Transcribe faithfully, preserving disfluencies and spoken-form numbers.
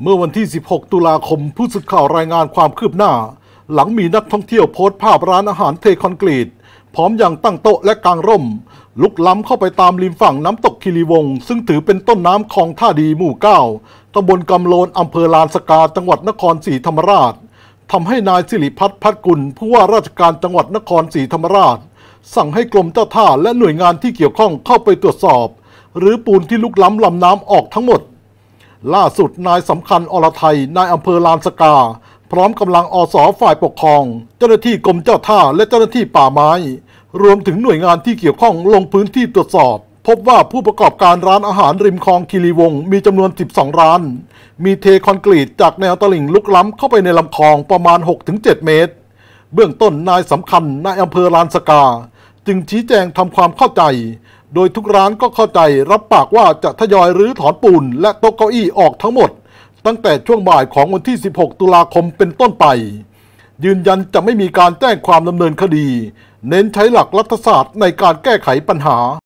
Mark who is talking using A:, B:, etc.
A: เมื่อวันที่ สิบหก ตุลาคมผู้สื่อข่าวรายงานความคืบหน้าหลังมีนักท่องเที่ยวโพสต์ภาพร้านอาหารเทคอนกรีตพร้อมอย่างตั้งโต๊ะและกางร่มลุกล้ำเข้าไปตามริมฝั่งน้ำตกคีรีวงศ์ซึ่งถือเป็นต้นน้ำคลองท่าดีหมู่เก้าตำบลกำโลนอำเภอลานสกาจังหวัดนครศรีธรรมราชทำให้นายสิริพัฒน์พัฒกุลผู้ว่าราชการจังหวัดนครศรีธรรมราชสั่งให้กรมเจ้าท่าและหน่วยงานที่เกี่ยวข้องเข้าไปตรวจสอบหรือปูนที่ลุกล้ำลำน้ำออกทั้งหมดล่าสุดนายสำคัญอรไทยนายอำเภอลานสกาพร้อมกำลังอสฝ่ายปกครองเจ้าหน้าที่กรมเจ้าท่าและเจ้าหน้าที่ป่าไม้รวมถึงหน่วยงานที่เกี่ยวข้องลงพื้นที่ตรวจสอบพบว่าผู้ประกอบการร้านอาหารริมคลองคีรีวงศ์มีจำนวนสิบสองร้านมีเทคอนกรีตจากแนวตลิ่งลุกล้ำเข้าไปในลำคลองประมาณ หกถึงเจ็ด เมตรเบื้องต้นนายสำคัญนายอำเภอลานสกาจึงชี้แจงทำความเข้าใจโดยทุกร้านก็เข้าใจรับปากว่าจะทยอยรื้อถอนปูนและโต๊ะเก้าอี้ออกทั้งหมดตั้งแต่ช่วงบ่ายของวันที่ สิบหก ตุลาคมเป็นต้นไปยืนยันจะไม่มีการแจ้งความดำเนินคดีเน้นใช้หลักรัฐศาสตร์ในการแก้ไขปัญหา